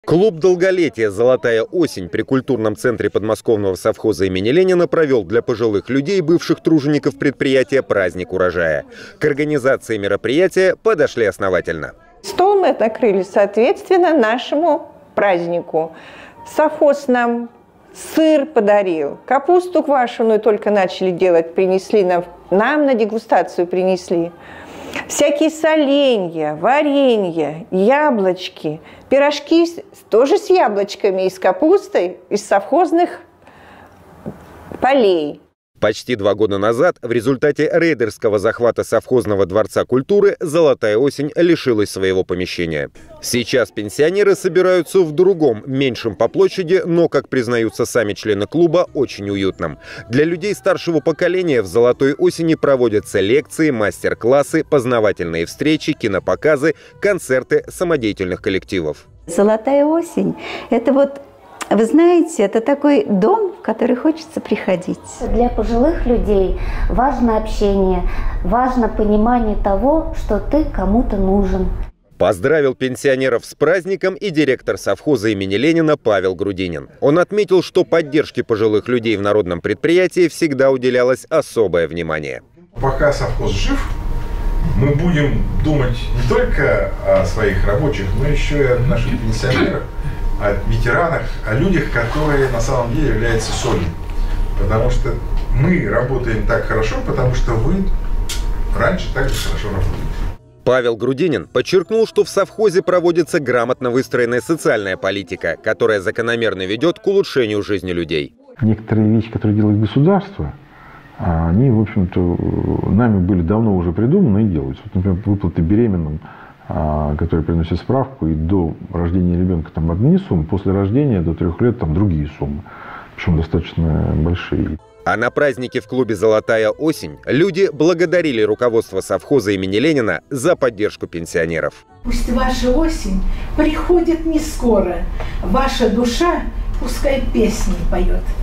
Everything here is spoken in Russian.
Клуб долголетия «Золотая осень» при культурном центре подмосковного совхоза имени Ленина провел для пожилых людей, бывших тружеников предприятия, праздник урожая. К организации мероприятия подошли основательно. Стол мы накрыли соответственно нашему празднику. Совхоз нам сыр подарил, капусту квашеную только начали делать, принесли нам на дегустацию принесли. Всякие соленья, варенья, яблочки, пирожки тоже с яблочками и с капустой из совхозных полей. Почти 2 года назад в результате рейдерского захвата совхозного дворца культуры «Золотая осень» лишилась своего помещения. Сейчас пенсионеры собираются в другом, меньшем по площади, но, как признаются сами члены клуба, очень уютном. Для людей старшего поколения в «Золотой осени» проводятся лекции, мастер-классы, познавательные встречи, кинопоказы, концерты самодеятельных коллективов. «Золотая осень» – это вот... Вы знаете, это такой дом, в который хочется приходить. Для пожилых людей важно общение, важно понимание того, что ты кому-то нужен. Поздравил пенсионеров с праздником и директор совхоза имени Ленина Павел Грудинин. Он отметил, что поддержке пожилых людей в народном предприятии всегда уделялось особое внимание. Пока совхоз жив, мы будем думать не только о своих рабочих, но еще и о наших пенсионерах, о ветеранах, о людях, которые на самом деле являются солью. Потому что мы работаем так хорошо, потому что вы раньше так же хорошо работали. Павел Грудинин подчеркнул, что в совхозе проводится грамотно выстроенная социальная политика, которая закономерно ведет к улучшению жизни людей. Некоторые вещи, которые делает государство, они, в общем-то, нами были давно уже придуманы и делаются. Вот, например, выплаты беременным, которые приносят справку, и до рождения ребенка там одни суммы, после рождения до 3 лет там другие суммы, причем достаточно большие. А на празднике в клубе «Золотая осень» люди благодарили руководство совхоза имени Ленина за поддержку пенсионеров. Пусть ваша осень приходит не скоро, ваша душа пускай песни поет.